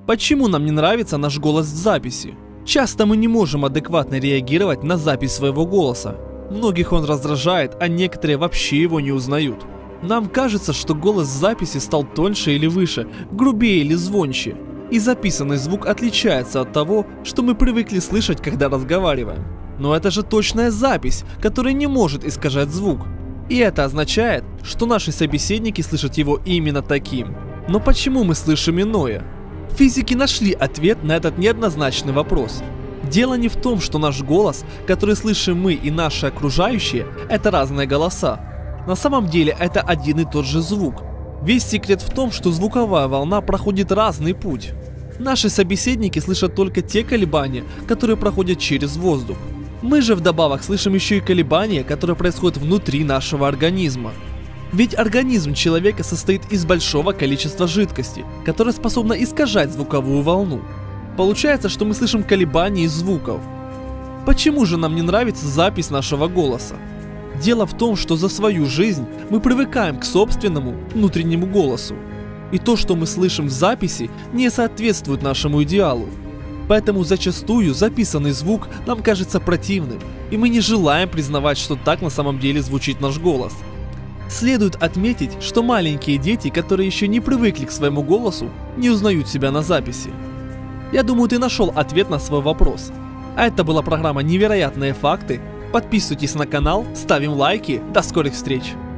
Почему нам не нравится наш голос в записи? Часто мы не можем адекватно реагировать на запись своего голоса. Многих он раздражает, а некоторые вообще его не узнают. Нам кажется, что голос в записи стал тоньше или выше, грубее или звонче. И записанный звук отличается от того, что мы привыкли слышать, когда разговариваем. Но это же точная запись, которая не может искажать звук. И это означает, что наши собеседники слышат его именно таким. Но почему мы слышим иное? Физики нашли ответ на этот неоднозначный вопрос. Дело не в том, что наш голос, который слышим мы и наши окружающие, это разные голоса. На самом деле это один и тот же звук. Весь секрет в том, что звуковая волна проходит разный путь. Наши собеседники слышат только те колебания, которые проходят через воздух. Мы же вдобавок слышим еще и колебания, которые происходят внутри нашего организма. Ведь организм человека состоит из большого количества жидкости, которая способна искажать звуковую волну. Получается, что мы слышим колебания звуков. Почему же нам не нравится запись нашего голоса? Дело в том, что за свою жизнь мы привыкаем к собственному внутреннему голосу. И то, что мы слышим в записи, не соответствует нашему идеалу. Поэтому зачастую записанный звук нам кажется противным, и мы не желаем признавать, что так на самом деле звучит наш голос. Следует отметить, что маленькие дети, которые еще не привыкли к своему голосу, не узнают себя на записи. Я думаю, ты нашел ответ на свой вопрос. А это была программа «Невероятные факты». Подписывайтесь на канал, ставим лайки. До скорых встреч!